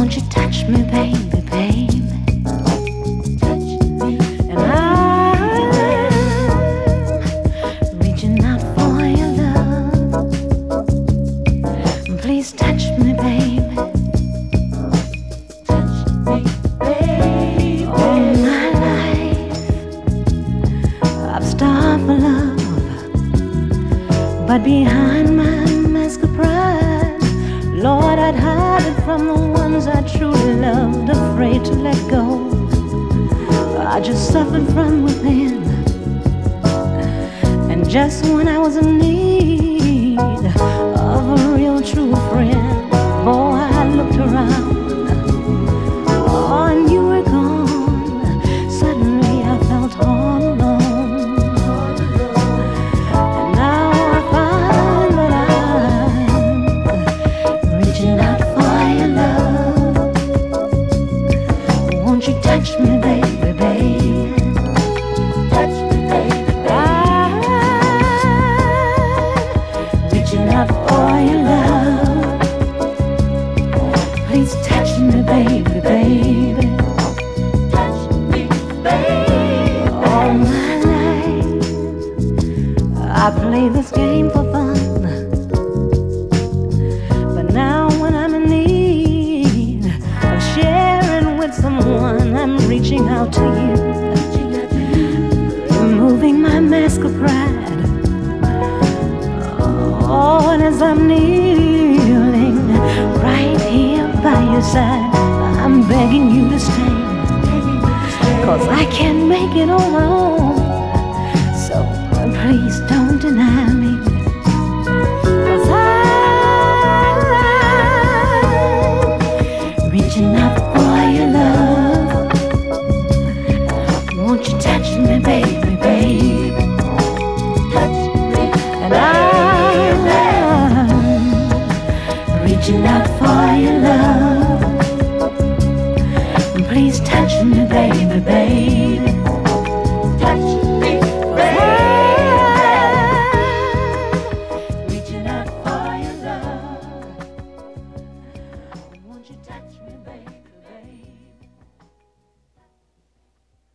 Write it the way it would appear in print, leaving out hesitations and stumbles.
Won't you touch me, baby, baby? Touch me. And I'm reaching out for your love. Please touch me, baby. Touch me, baby. All my life I've starved for love, but behind my mask of pride, Lord, I'd hide it from the ones I truly loved, afraid to let go. I just suffered from within, and just when I was in need of a real true friend, boy, I looked around, oh, and you were gone. Suddenly I felt all alone, and now I find that I'm reaching out for your love. Won't you touch me, baby, baby? Touch me, baby, baby. I'm reaching out for your love. Please touch me, baby, baby. Touch me, baby. All my life I played this game for fun, but now when I'm in need of sharing with someone, I'm reaching out to you, removing my mask of pride. Oh, and as I'm kneeling right here by your side, I'm begging you to stay, 'cause I can't make it on my own. So please don't deny me, 'cause I'm reaching out for your love. Won't you touch me, baby, baby? Touch me, and I'm reaching out for your love. Please touch me, baby, baby.